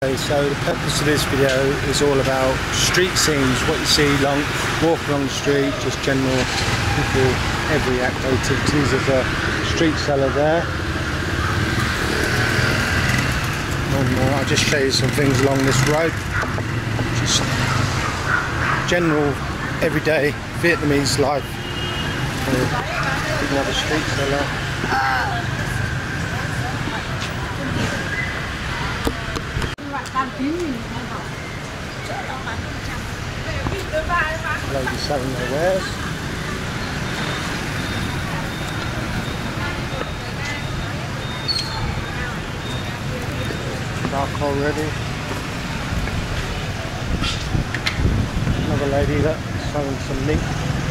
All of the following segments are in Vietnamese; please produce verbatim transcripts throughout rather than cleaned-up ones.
Okay, so the purpose of this video is all about street scenes, what you see long, walk along the street, just general people, every act activities. There's a street seller there. And uh, I'll just show you some things along this road. Just general, everyday Vietnamese life. Uh, another street seller. Ladies selling their wares. Charcoal ready. Another lady that's selling some meat.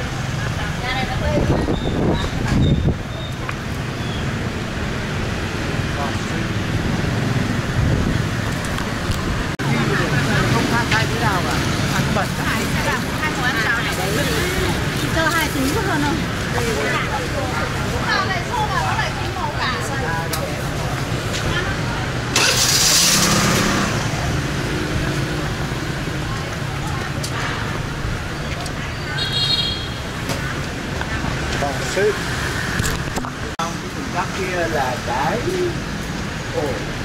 Soup. Góc kia là cái ồ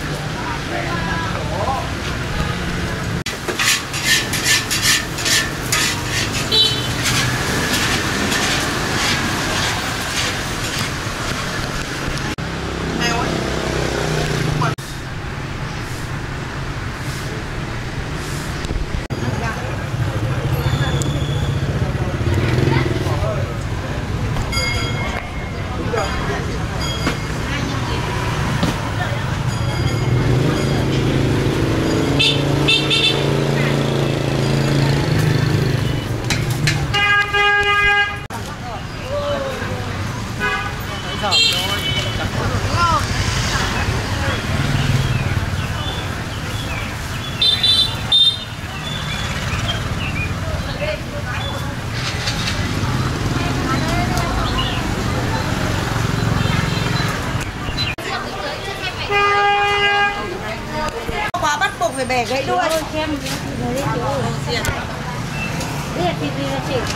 phải bẻ gãy đuôi. Xem đấy chị ơi. Đây là thịt gì là chị?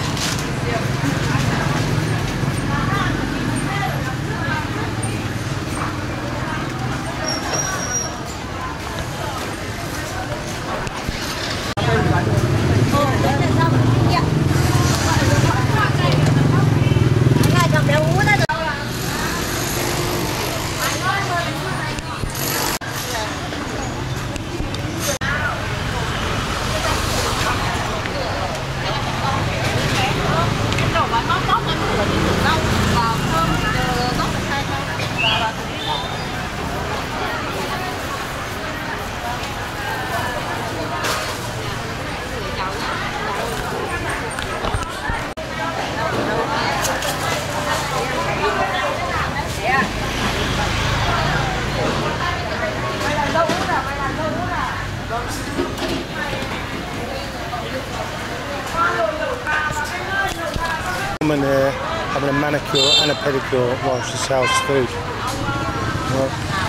Woman here having a manicure and a pedicure while she sells food. Well,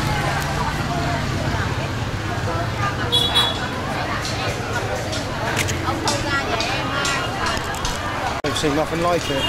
I've seen nothing like it.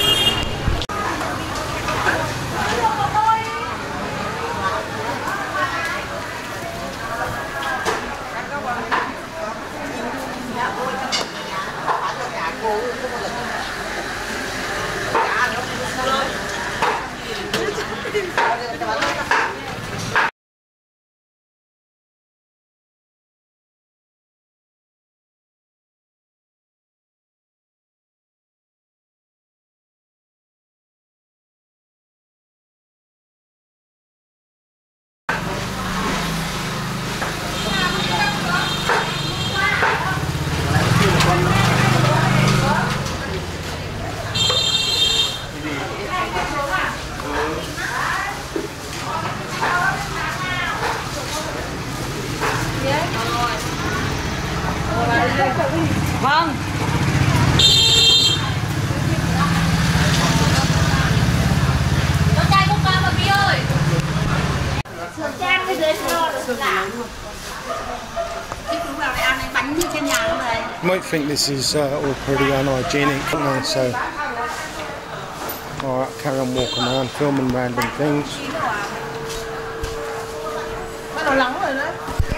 Vâng. Con trai không con mà Phi ơi. Sườn trang cái dưới nó được làm. You might think this is uh, all pretty unhygienic, don't they? So, alright, carry on walking around, filming random things. Bắt đầu nóng rồi đấy.